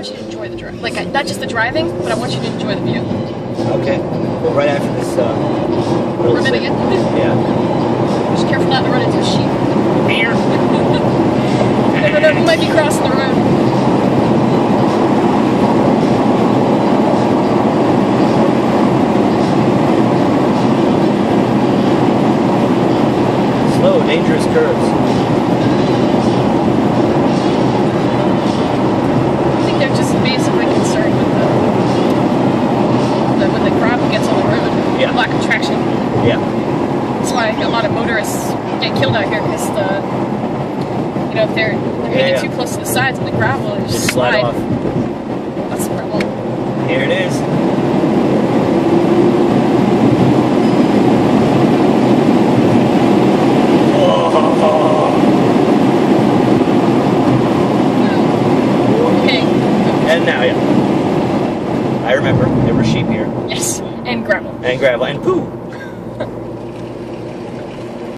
want you to enjoy the drive. Like, not just the driving, but I want you to enjoy the view. Okay. Well, right after this, We're minute in. Yeah. Just careful not to run into a sheep. Never know who might be crossing the road. Slow, dangerous curves. I think they're just basically concerned with when the gravel gets on the road. Yeah. Lack of traction. Yeah. That's why a lot of motorists get killed out here, because if they're going to get too close to the sides and the gravel and just slide off. That's the problem. Here it is. Okay. And now, yeah. I remember there were sheep here. Yes, and gravel. And gravel and poo.